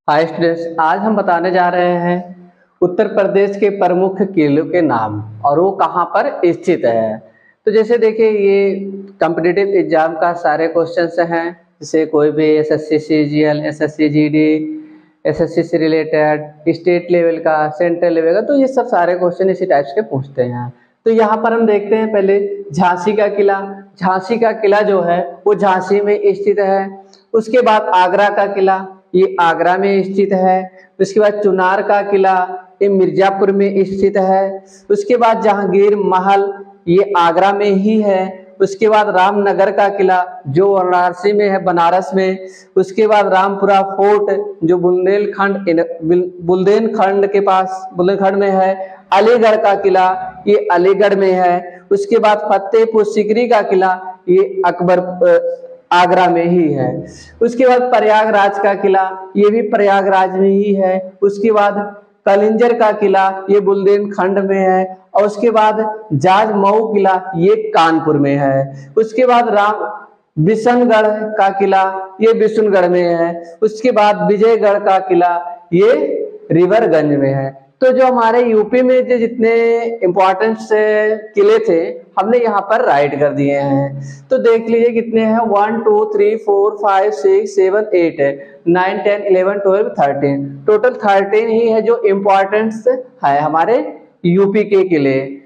Hi students, आज हम बताने जा रहे हैं उत्तर प्रदेश के प्रमुख किलों के नाम और वो कहाँ पर स्थित है। तो जैसे देखिए, ये कॉम्पिटिटिव एग्जाम का सारे क्वेश्चंस हैं। जैसे कोई भी SSC CGL, SSC GD, SSC से रिलेटेड स्टेट लेवल का, सेंट्रल लेवल का, तो ये सब सारे क्वेश्चन इसी टाइप्स के पूछते हैं। तो यहाँ पर हम देखते हैं पहले झांसी का किला। झांसी का किला जो है वो झांसी में स्थित है। उसके बाद आगरा का किला, ये आगरा में स्थित है। उसके बाद चुनार का किला, ये मिर्जापुर में स्थित है। उसके बाद जहांगीर महल, ये आगरा में ही है। उसके बाद रामनगर का किला जो वाराणसी में है, बनारस में। उसके बाद रामपुरा फोर्ट जो बुंदेलखंड के पास, बुंदेलखंड में है। अलीगढ़ का किला, ये अलीगढ़ में है। उसके बाद फतेहपुर सीकरी का किला, ये आगरा में ही है। उसके बाद प्रयागराज का किला, ये भी प्रयागराज में ही है। उसके बाद कलिंजर का किला, ये बुंदेलखंड में है। और उसके बाद जाज मऊ किला, ये कानपुर में है। उसके बाद बिशनगढ़ का किला, ये बिशनगढ़ में है। उसके बाद विजयगढ़ का किला, ये रिवरगंज में है। तो जो हमारे यूपी में जो जितने इम्पोर्टेंट किले थे, हमने यहाँ पर राइट कर दिए हैं। तो देख लीजिए कितने हैं, 1 2 3 4 5 6 7 8 है, 9 10 11 12 13, टोटल 13 ही है जो इम्पोर्टेंट है हमारे यूपी के किले।